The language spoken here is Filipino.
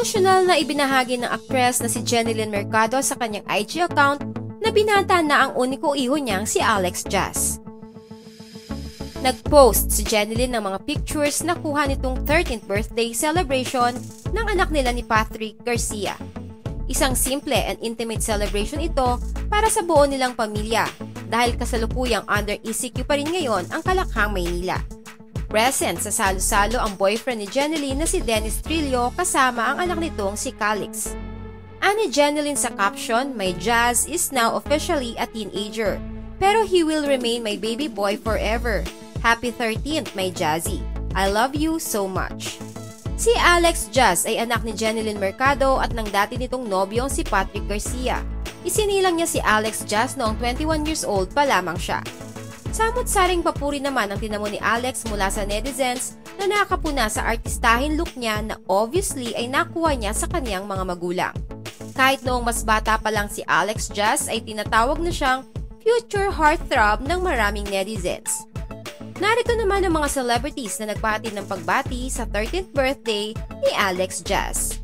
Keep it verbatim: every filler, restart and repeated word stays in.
Emosyonal na ibinahagi ng aktres na si Jeneline Mercado sa kanyang I G account na binata na ang uniko iho niyang si Alex Jazz. Nag-post si Jeneline ng mga pictures na kuha nitong thirteenth birthday celebration ng anak nila ni Patrick Garcia. Isang simple and intimate celebration ito para sa buo nilang pamilya dahil kasalukuyang under E C Q pa rin ngayon ang Kalakhang, Maynila. Present sa salo-salo ang boyfriend ni Jeneline na si Dennis Trillo kasama ang anak nitong si Calix. Ani Jeneline sa caption, "My Jazz is now officially a teenager, pero he will remain my baby boy forever. Happy thirteenth, my Jazzy. I love you so much." Si Alex Jazz ay anak ni Jeneline Mercado at ng dati nitong nobyong si Patrick Garcia. Isinilang niya si Alex Jazz noong twenty-one years old pa lamang siya. Samot-saring papuri naman ang tinamo ni Alex mula sa netizens na nakapuna sa artistahin look niya na obviously ay nakuha niya sa kaniyang mga magulang. Kahit noong mas bata pa lang si Alex Jazz ay tinatawag na siyang future heartthrob ng maraming netizens. Narito naman ang mga celebrities na nagpahati ng pagbati sa thirteenth birthday ni Alex Jazz.